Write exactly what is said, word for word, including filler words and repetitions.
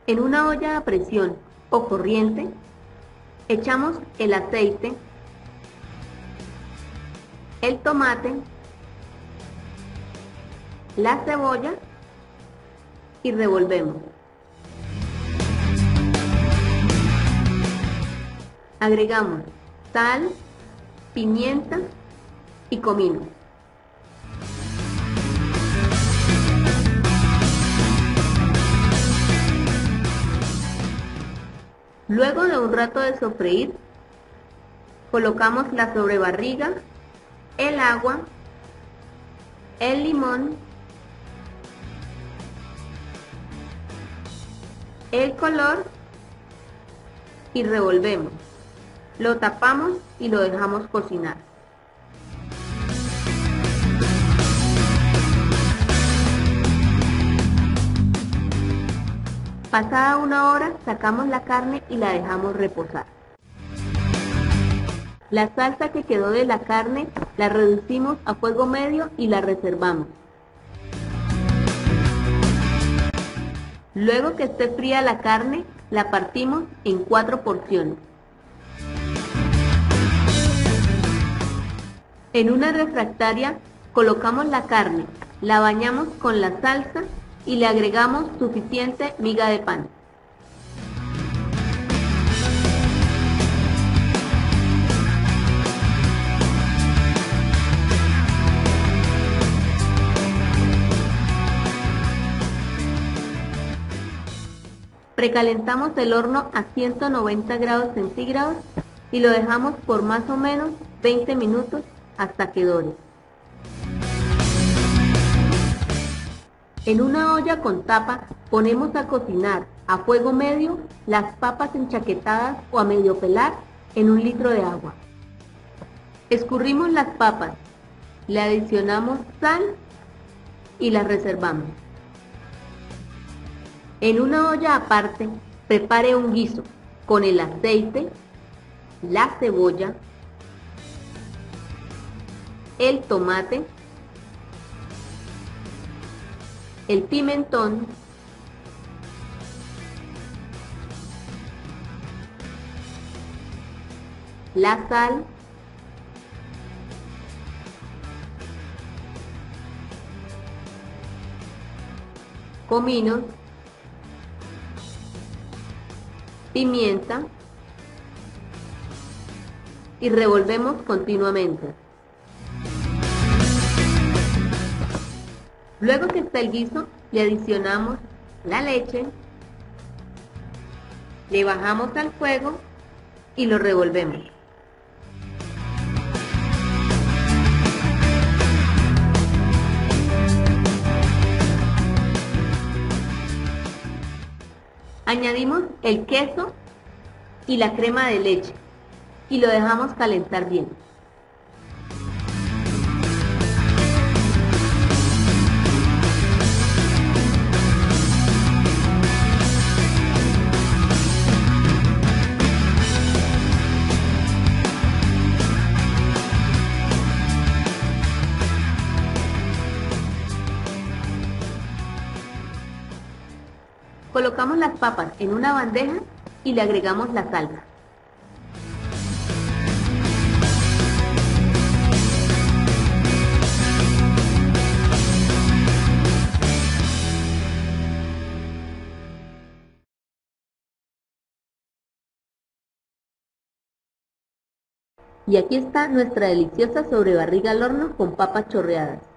En una olla a presión o corriente, echamos el aceite, el tomate, la cebolla y revolvemos. Agregamos sal, pimienta y comino. Luego de un rato de sofreír, colocamos la sobrebarriga, el agua, el limón, el color y revolvemos. Lo tapamos y lo dejamos cocinar. Pasada una hora, sacamos la carne y la dejamos reposar. La salsa que quedó de la carne la reducimos a fuego medio y la reservamos. Luego que esté fría la carne, la partimos en cuatro porciones. En una refractaria colocamos la carne, la bañamos con la salsa y le agregamos suficiente miga de pan. Precalentamos el horno a ciento noventa grados centígrados y lo dejamos por más o menos veinte minutos hasta que dore. En una olla con tapa ponemos a cocinar a fuego medio las papas enchaquetadas o a medio pelar en un litro de agua. Escurrimos las papas, le adicionamos sal y las reservamos. En una olla aparte, prepare un guiso con el aceite, la cebolla, el tomate, el pimentón, la sal, comino, pimienta y revolvemos continuamente. Luego que está el guiso, le adicionamos la leche, le bajamos al fuego y lo revolvemos. Añadimos el queso y la crema de leche y lo dejamos calentar bien. Colocamos las papas en una bandeja y le agregamos la salsa. Y aquí está nuestra deliciosa sobrebarriga al horno con papas chorreadas.